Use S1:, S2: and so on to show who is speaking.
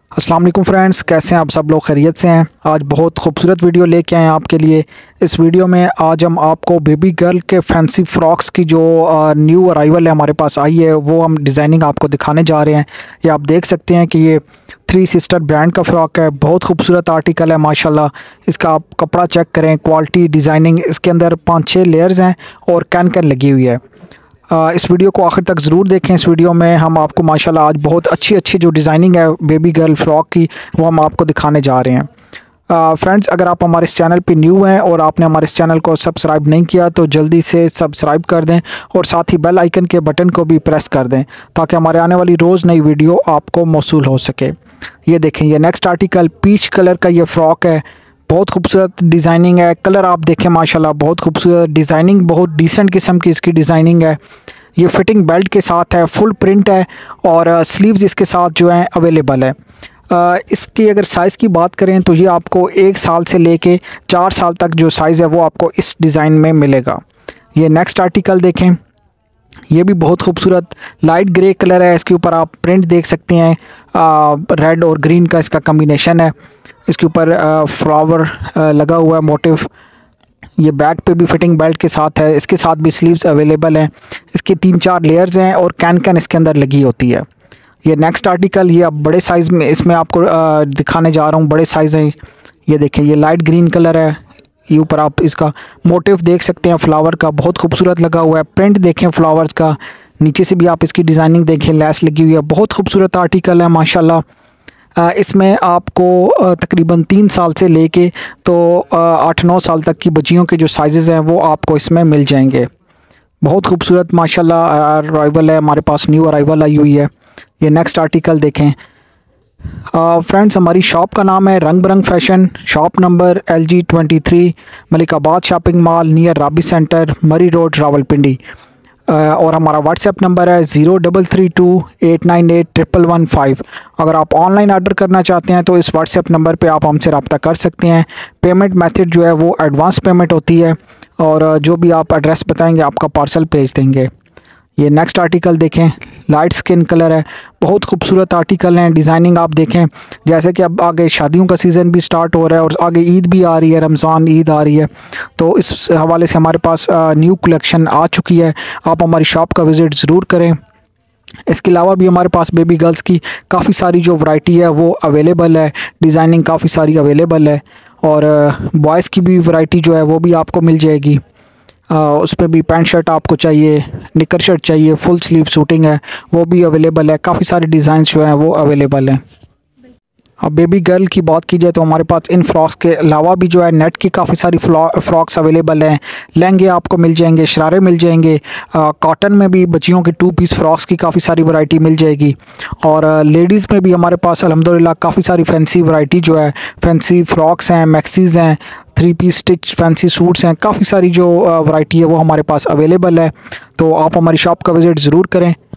S1: अस्सलाम वालेकुम फ्रेंड्स, कैसे हैं आप सब लोग? खैरियत से हैं। आज बहुत खूबसूरत वीडियो लेके आए हैं आपके लिए। इस वीडियो में आज हम आपको बेबी गर्ल के फैंसी फ्रॉक्स की जो न्यू अराइवल है हमारे पास आई है वो हम डिज़ाइनिंग आपको दिखाने जा रहे हैं। ये आप देख सकते हैं कि ये थ्री सिस्टर ब्रांड का फ़्रॉक है। बहुत खूबसूरत आर्टिकल है माशाल्लाह। इसका आप कपड़ा चेक करें, क्वालिटी, डिज़ाइनिंग, इसके अंदर 5-6 लेयर्स हैं और कैन लगी हुई है। इस वीडियो को आखिर तक ज़रूर देखें। इस वीडियो में हम आपको माशाल्लाह आज बहुत अच्छी जो डिज़ाइनिंग है बेबी गर्ल फ्रॉक की वो हम आपको दिखाने जा रहे हैं। फ्रेंड्स, अगर आप हमारे इस चैनल पे न्यू हैं और आपने हमारे इस चैनल को सब्सक्राइब नहीं किया तो जल्दी से सब्सक्राइब कर दें और साथ ही बेल आइकन के बटन को भी प्रेस कर दें ताकि हमारे आने वाली रोज़ नई वीडियो आपको मौसूल हो सके। ये देखें, ये नेक्स्ट आर्टिकल पीच कलर का ये फ़्रॉक है। बहुत खूबसूरत डिज़ाइनिंग है। कलर आप देखें माशाल्लाह, बहुत खूबसूरत डिज़ाइनिंग, बहुत डिसेंट किस्म की इसकी डिज़ाइनिंग है। ये फिटिंग बेल्ट के साथ है, फुल प्रिंट है और स्लीव्स इसके साथ जो हैं अवेलेबल है। इसकी अगर साइज़ की बात करें तो ये आपको 1 साल से लेके 4 साल तक जो साइज़ है वो आपको इस डिज़ाइन में मिलेगा। ये नेक्स्ट आर्टिकल देखें, ये भी बहुत खूबसूरत लाइट ग्रे कलर है। इसके ऊपर आप प्रिंट देख सकते हैं, रेड और ग्रीन का इसका कम्बिनेशन है। इसके ऊपर फ्लावर लगा हुआ है मोटिव। ये बैक पे भी फिटिंग बेल्ट के साथ है। इसके साथ भी स्लीव्स अवेलेबल हैं। इसके 3-4 लेयर्स हैं और कैन इसके अंदर लगी होती है। ये नेक्स्ट आर्टिकल, ये अब बड़े साइज़ में इसमें आपको दिखाने जा रहा हूँ। बड़े साइज़ हैं। ये देखें, ये लाइट ग्रीन कलर है। ये ऊपर आप इसका मोटिव देख सकते हैं फ्लावर का, बहुत खूबसूरत लगा हुआ है। प्रिंट देखें फ्लावर्स का, नीचे से भी आप इसकी डिज़ाइनिंग देखें, लेस लगी हुई है। बहुत खूबसूरत आर्टिकल है माशाल्लाह। इसमें आपको तकरीबन 3 साल से लेके तो 8-9 साल तक की बच्चियों के जो साइज़ हैं वो आपको इसमें मिल जाएंगे। बहुत खूबसूरत माशाल्लाह अराइवल है हमारे पास, न्यू अराइवल आई हुई है। ये नेक्स्ट आर्टिकल देखें। फ्रेंड्स, हमारी शॉप का नाम है Rang Barang fashion. Shop number LG23, Malikabad shopping mall, near Rabi centre, Murree road, Rawalpindi. और हमारा व्हाट्सएप नंबर है 0332898115। अगर आप ऑनलाइन ऑर्डर करना चाहते हैं तो इस व्हाट्सएप नंबर पे आप हमसे रब्ता कर सकते हैं। पेमेंट मेथड जो है वो एडवांस पेमेंट होती है और जो भी आप एड्रेस बताएंगे आपका पार्सल भेज देंगे। ये नेक्स्ट आर्टिकल देखें, लाइट स्किन कलर है। बहुत खूबसूरत आर्टिकल हैं। डिज़ाइनिंग आप देखें, जैसे कि अब आगे शादियों का सीज़न भी स्टार्ट हो रहा है और आगे ईद भी आ रही है, रमज़ान ईद आ रही है, तो इस हवाले से हमारे पास न्यू कलेक्शन आ चुकी है। आप हमारी शॉप का विज़िट ज़रूर करें। इसके अलावा भी हमारे पास बेबी गर्ल्स की काफ़ी सारी जो वैरायटी है वो अवेलेबल है। डिज़ाइनिंग काफ़ी सारी अवेलेबल है और बॉयज़ की भी वैरायटी जो है वो भी आपको मिल जाएगी। उस पर भी पैंट शर्ट आपको चाहिए, निकर शर्ट चाहिए, फुल स्लीव सूटिंग है वो भी अवेलेबल है। काफ़ी सारे डिज़ाइन जो हैं वो अवेलेबल हैं। अब बेबी गर्ल की बात की जाए तो हमारे पास इन फ्रॉक्स के अलावा भी जो है नेट की काफ़ी सारी फ्रॉक्स अवेलेबल हैं। लहंगे आपको मिल जाएंगे, शरारे मिल जाएंगे। कॉटन में भी बच्चियों की 2 पीस फ्रॉक्स की काफ़ी सारी वैरायटी मिल जाएगी। और लेडीज़ में भी हमारे पास अल्हम्दुलिल्लाह काफ़ी सारी फैंसी वैरायटी जो है, फैंसी फ्रॉक्स हैं, मैक्सीज़ हैं, 3 पीस स्टिच फैंसी सूट्स हैं। काफ़ी सारी जो वैरायटी है वो हमारे पास अवेलेबल है। तो आप हमारी शॉप का विज़िट ज़रूर करें।